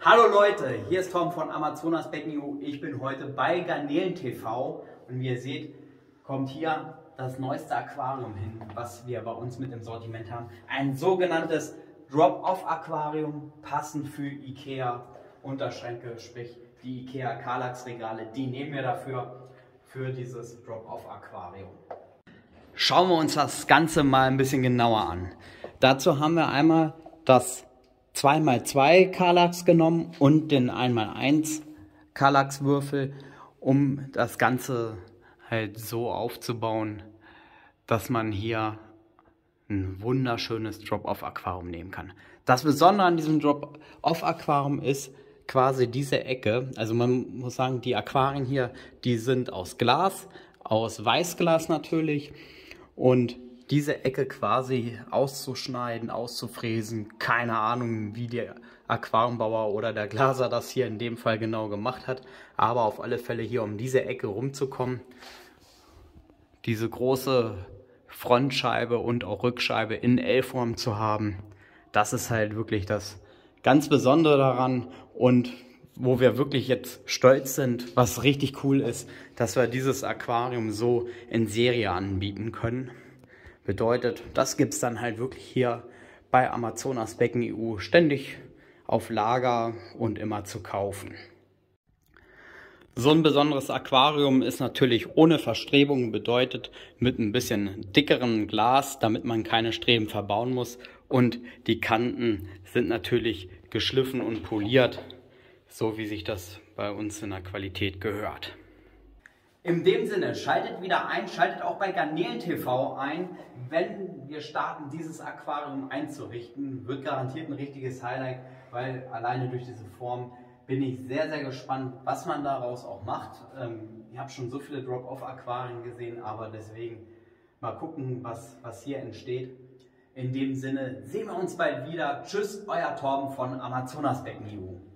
Hallo Leute, hier ist Tom von Amazonas Becken EU. Ich bin heute bei Garnelen TV und wie ihr seht, kommt hier das neueste Aquarium hin, was wir bei uns mit im Sortiment haben. Ein sogenanntes Drop-Off-Aquarium, passend für IKEA Unterschränke, sprich die IKEA Kallax-Regale. Die nehmen wir dafür für dieses Drop-Off-Aquarium. Schauen wir uns das Ganze mal ein bisschen genauer an. Dazu haben wir einmal das 2x2 Kallax genommen und den 1x1 Kallax Würfel, um das Ganze halt so aufzubauen, dass man hier ein wunderschönes Drop-Off-Aquarium nehmen kann. Das Besondere an diesem Drop-Off-Aquarium ist quasi diese Ecke. Also man muss sagen, die Aquarien hier, die sind aus Glas, aus Weißglas natürlich, und diese Ecke quasi auszuschneiden, auszufräsen, keine Ahnung, wie der Aquariumbauer oder der Glaser das hier in dem Fall genau gemacht hat, aber auf alle Fälle hier um diese Ecke rumzukommen, diese große Frontscheibe und auch Rückscheibe in L-Form zu haben, das ist halt wirklich das ganz Besondere daran und wo wir wirklich jetzt stolz sind, was richtig cool ist, dass wir dieses Aquarium so in Serie anbieten können. Bedeutet, das gibt es dann halt wirklich hier bei Amazonas Becken EU ständig auf Lager und immer zu kaufen. So ein besonderes Aquarium ist natürlich ohne Verstrebung, bedeutet mit ein bisschen dickerem Glas, damit man keine Streben verbauen muss. Und die Kanten sind natürlich geschliffen und poliert, so wie sich das bei uns in der Qualität gehört. In dem Sinne, schaltet wieder ein, schaltet auch bei Garnelen TV ein. Wenn wir starten, dieses Aquarium einzurichten, wird garantiert ein richtiges Highlight, weil alleine durch diese Form bin ich sehr, sehr gespannt, was man daraus auch macht. Ich habe schon so viele Drop-Off-Aquarien gesehen, aber deswegen mal gucken, was hier entsteht. In dem Sinne sehen wir uns bald wieder. Tschüss, euer Torben von Amazonas Becken EU.